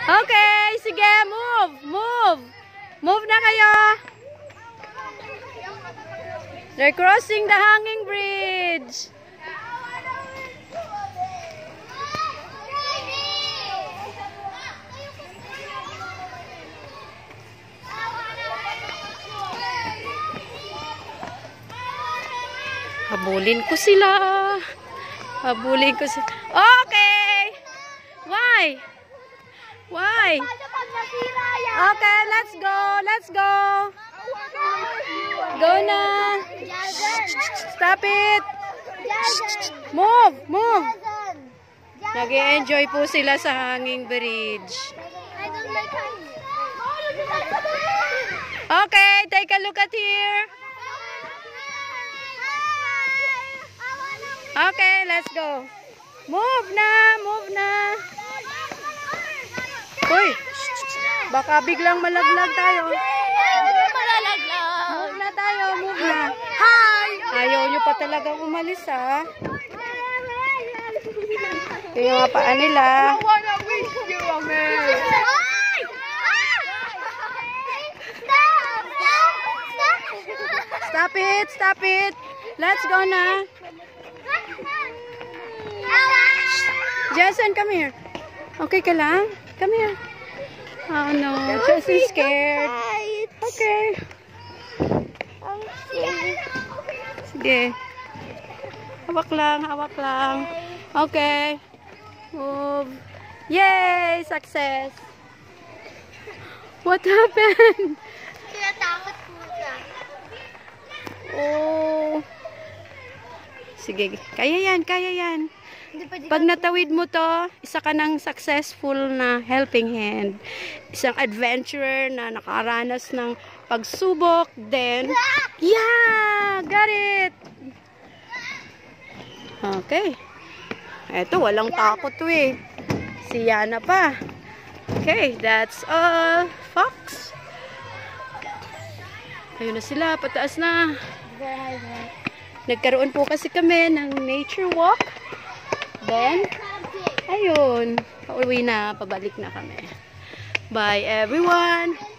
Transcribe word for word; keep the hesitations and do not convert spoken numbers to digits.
Okay, sige, move, move. Move na kayo. They're crossing the hanging bridge. Habulin ko sila. Habulin ko sila. Okay. Why? Why? Okay, let's go. Let's go. Go na. Stop it. Move, move. Nag-e-enjoy po sila sa hanging bridge. Okay, take a look at here. Okay, let's go. Move na, move na. Uy, baka biglang malaglag tayo. Move na tayo, move na. Hi! Ayaw nyo pa talagang umalis, ha? Yung mga paa nila. Stop it, stop it. Let's go na. Jason, come here. Okay ka lang? Come here. Oh no, Jason's scared. Okay. Sige. Hawak lang, hawak lang. Okay. Move. Yay! Success. What happened? Tinatakot po siya. Oh. Sige, kaya yan, kaya yan. Pag natawid mo to, isa ka ng successful na helping hand. Isang adventurer na nakaranas ng pagsubok. Then, yeah! Got it! Okay. Eto, walang takot to eh. Si Yana pa. Okay, that's all, Fox. Ayun na sila, pataas na. Nagkaroon po kasi kami ng nature walk. Then, ayun, pauwi na, pabalik na kami. Bye everyone!